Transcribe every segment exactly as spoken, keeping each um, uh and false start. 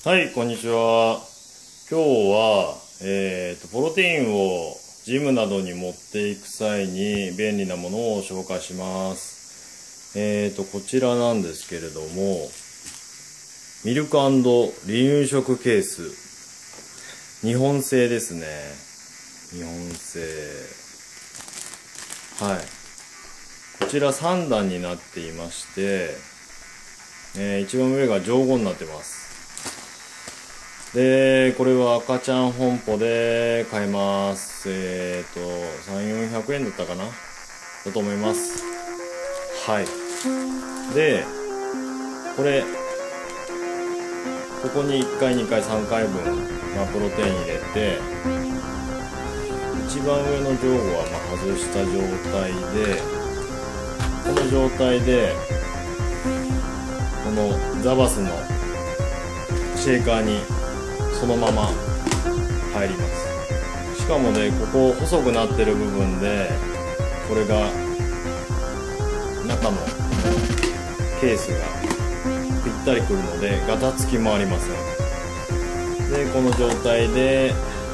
はい、こんにちは。今日は、えーと、プロテインをジムなどに持っていく際に便利なものを紹介します。えーと、こちらなんですけれども、ミルク&離乳食ケース。日本製ですね。日本製。はい。こちらさん段になっていまして、えー、一番上が上五になってます。で、これは赤ちゃん本舗で買えます。えっと、さんびゃく、よんひゃくえんだったかなだと思います。はい。で、これ、ここにいっかい、にかい、さんかいぶん、まあ、プロテイン入れて、一番上の上部はまあ外した状態で、この状態で、このザバスのシェーカーにそのまま入ります。しかもね、ここ細くなってる部分でこれが中のケースがぴったりくるのでガタつきもありません。でこの状態で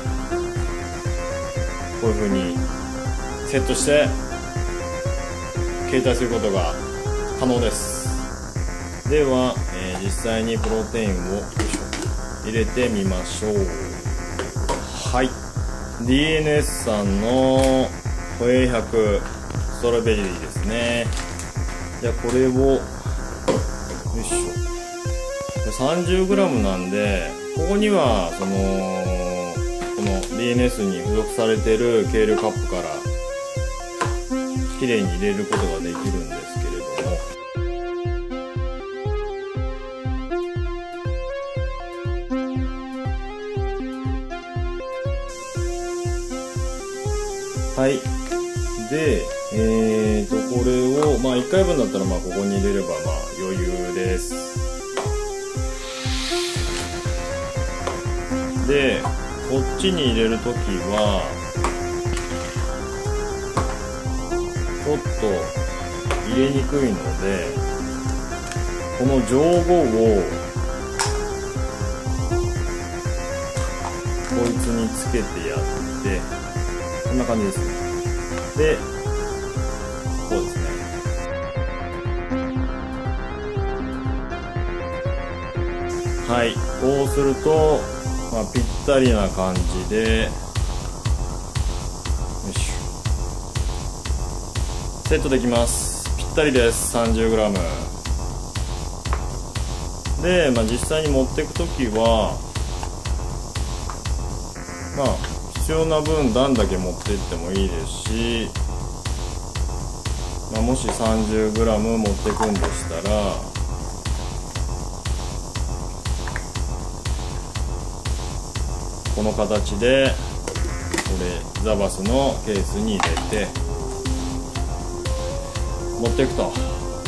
こういう風にセットして携帯することが可能です。では、えー、実際にプロテインを入れてみましょう。はい、 ディーエヌエス さんのホエイひゃくストロベリーですね。じゃあこれをよいしょ、 さんじゅうグラム なんで、ここにはそのこの ディーエヌエス に付属されている計量カップからきれいに入れることができるんですけれども、はい。で、えーと、これを、まあいっかいぶんだったら、まあここに入れれば、まあ余裕です。で、こっちに入れるときは、ちょっと入れにくいので、この上五を、こいつにつけてやって、こんな感じですね。で、こうですね。はい、こうすると、まあ、ぴったりな感じで、よいしょ。セットできます。ぴったりです。さんじゅうグラム。で、まあ、実際に持っていくときは、まあ、必要な分段だけ持っていってもいいですし、まあ、もし さんじゅうグラム 持っていくんでしたら、この形でこれザバスのケースに入れて持っていくと。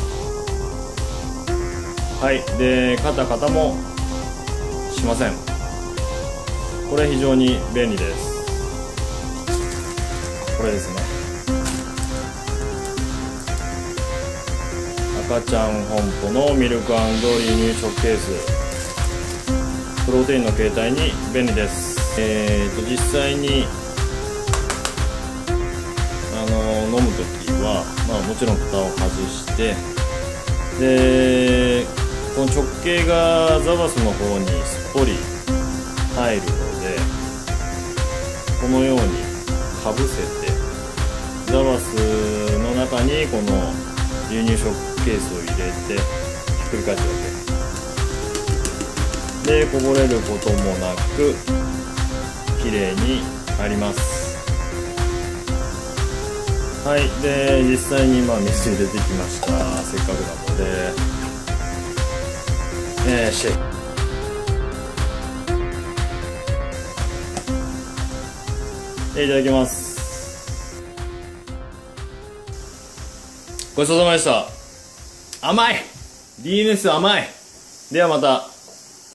はい。でカタカタもしません。これ非常に便利です。これですね。赤ちゃん本舗のミルク&離乳食ケース、プロテインの携帯に便利です。えーと実際にあの飲むときは、まあ、もちろん蓋を外して、でこの直径がザバスの方にすっぽり入るので、このようにかぶせてザバスの中にこの離乳食ケースを入れてひっくり返すわけで、こぼれることもなくきれいに入ります。はい。で実際にまあ水入れてきました。せっかくなので、えー、シェイクいただきます。ごちそうさまでした。甘い !ディーエヌエス 甘い。ではまた。